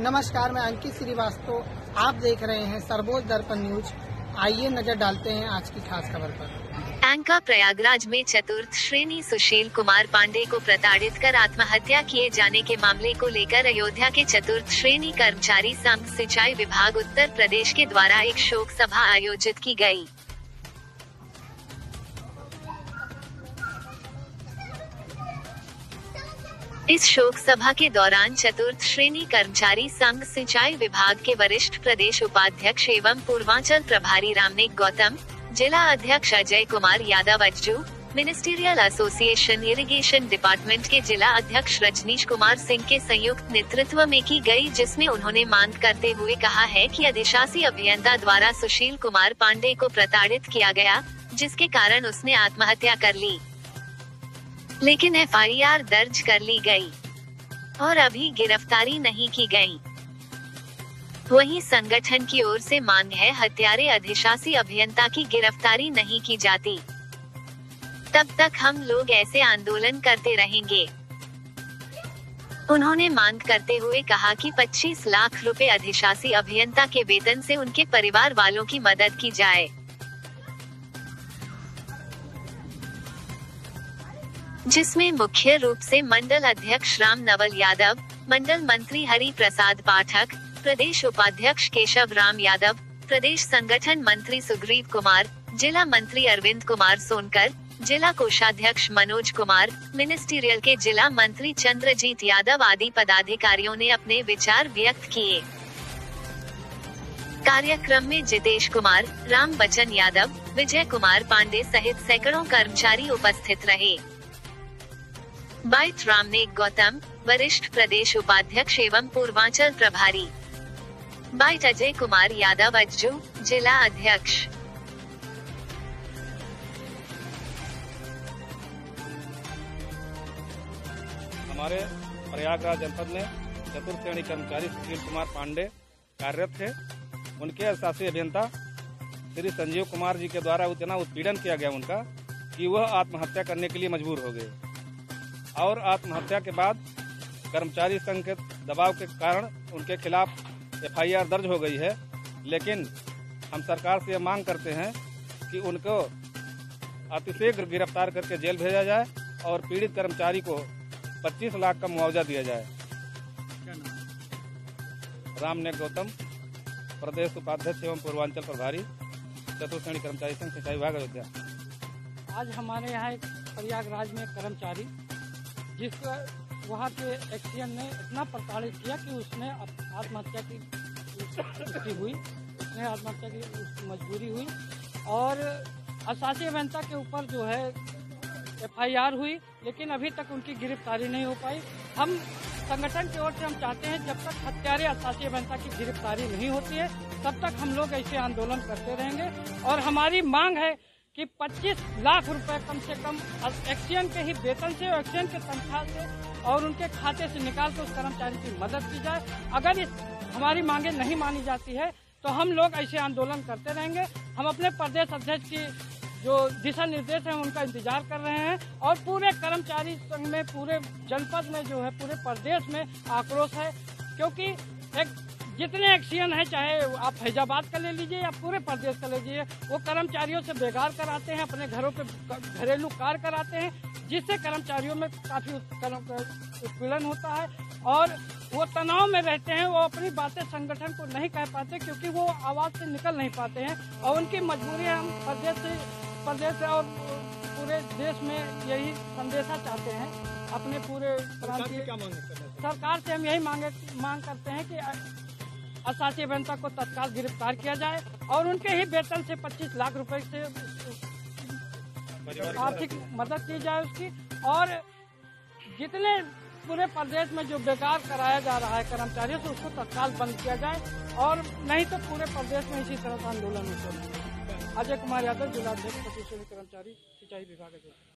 नमस्कार, मैं अंकित श्रीवास्तव। आप देख रहे हैं सरबोज दर्पण न्यूज। आइए नजर डालते हैं आज की खास खबर पर। एंका प्रयागराज में चतुर्थ श्रेणी सुशील कुमार पांडे को प्रताड़ित कर आत्महत्या किए जाने के मामले को लेकर अयोध्या के चतुर्थ श्रेणी कर्मचारी संघ सिंचाई विभाग उत्तर प्रदेश के द्वारा एक शोक सभा आयोजित की गई। इस शोक सभा के दौरान चतुर्थ श्रेणी कर्मचारी संघ सिंचाई विभाग के वरिष्ठ प्रदेश उपाध्यक्ष एवं पूर्वांचल प्रभारी रामनेक गौतम, जिला अध्यक्ष Ajay Kumar Yadav Ajju, ministerial association irrigation department के जिला अध्यक्ष रजनीश कुमार सिंह के संयुक्त नेतृत्व में की गई, जिसमें उन्होंने मांग करते हुए कहा है कि अधिशासी अभियंता द्वारा सुशील कुमार पांडे को प्रताड़ित किया गया, जिसके कारण उसने आत्महत्या कर ली। लेकिन एफआईआर दर्ज कर ली गई और अभी गिरफ्तारी नहीं की गई। वहीं संगठन की ओर से मांग है हत्यारे अधिशासी अभियंता की गिरफ्तारी नहीं की जाती, तब तक हम लोग ऐसे आंदोलन करते रहेंगे। उन्होंने मांग करते हुए कहा कि 25 लाख रुपए अधिशासी अभियंता के वेतन से उनके परिवार वालों की मदद की जाए, जिसमें मुख्य रूप से मंडल अध्यक्ष राम नवल यादव, मंडल मंत्री हरि प्रसाद पाठक, प्रदेश उपाध्यक्ष केशव राम यादव, प्रदेश संगठन मंत्री सुग्रीव कुमार, जिला मंत्री अरविंद कुमार सोनकर, जिला कोषाध्यक्ष मनोज कुमार, मिनिस्टीरियल के जिला मंत्री चंद्रजीत यादव आदि पदाधिकारियों ने अपने विचार व्यक्त किए। कार्यक्रम में जितेश कुमार, राम बच्चन यादव, विजय कुमार पांडे सहित सैकड़ों कर्मचारी उपस्थित रहे। बाइट रामनेक गौतम, वरिष्ठ प्रदेश उपाध्यक्ष एवं पूर्वांचल प्रभारी। बाइट अजय कुमार यादव अज्जू, जिला अध्यक्ष। हमारे प्रयागराज जनपद में चतुर्थ श्रेणी कर्मचारी सुशील कुमार पांडे कार्यरत थे। उनके अधिशासी अभियंता श्री संजीव कुमार जी के द्वारा इतना उत्पीड़न किया गया उनका कि वह आत्महत्या करने के लिए मजबूर हो गए और आत्महत्या के बाद कर्मचारी संघ के दबाव के कारण उनके खिलाफ एफआईआर दर्ज हो गई है। लेकिन हम सरकार से यह मांग करते हैं कि उनको अतिशीघ्र गिरफ्तार करके जेल भेजा जाए और पीड़ित कर्मचारी को 25 लाख का मुआवजा दिया जाए। रामनेक गौतम, प्रदेश उपाध्यक्ष एवं पूर्वांचल प्रभारी, चतुर्थ श्रेणी कर्मचारी संघ सिंचाई विभाग अयोध्या। आज हमारे यहाँ एक प्रयागराज में कर्मचारी, जिसका वहाँ के एक्सीएन ने इतना प्रताड़ित किया कि उसने आत्महत्या की मजबूरी हुई और अधिशासी अभियंता के ऊपर जो है एफआईआर हुई, लेकिन अभी तक उनकी गिरफ्तारी नहीं हो पाई। हम संगठन की ओर से हम चाहते हैं जब तक हत्यारे अधिशासी अभियंता की गिरफ्तारी नहीं होती है तब तक हम लोग ऐसे आंदोलन करते रहेंगे और हमारी मांग है कि 25 लाख रुपए कम से कम एक्सीएन के ही वेतन से और एक्सीएन के तनख्वाह से और उनके खाते से निकाल कर उस कर्मचारी की मदद की जाए। अगर हमारी मांगे नहीं मानी जाती है तो हम लोग ऐसे आंदोलन करते रहेंगे। हम अपने प्रदेश अध्यक्ष की जो दिशा निर्देश है उनका इंतजार कर रहे हैं और पूरे कर्मचारी संघ में, पूरे जनपद में जो है, पूरे प्रदेश में आक्रोश है, क्योंकि एक जितने एक्सीएन है, चाहे आप फैजाबाद का ले लीजिए या पूरे प्रदेश का ले लीजिए, वो कर्मचारियों से बेगार कराते हैं, अपने घरों पे घरेलू कार्य कराते हैं, जिससे कर्मचारियों में काफी उत्पीड़न होता है और वो तनाव में रहते हैं। वो अपनी बातें संगठन को नहीं कह पाते क्योंकि वो आवाज से निकल नहीं पाते हैं और उनकी मजबूरी है। हम प्रदेश से और पूरे देश में यही संदेशा चाहते हैं अपने पूरे सरकार से हम यही मांग करते हैं कि अधिशासी अभियंता को तत्काल गिरफ्तार किया जाए और उनके ही वेतन से 25 लाख रुपए से आर्थिक मदद की जाए उसकी, और जितने पूरे प्रदेश में जो बेकार कराया जा रहा है कर्मचारियों से उसको तत्काल बंद किया जाए और नहीं तो पूरे प्रदेश में इसी तरह का आंदोलन होगा। अजय कुमार यादव, जिला अध्यक्ष, कर्मचारी सिंचाई विभाग।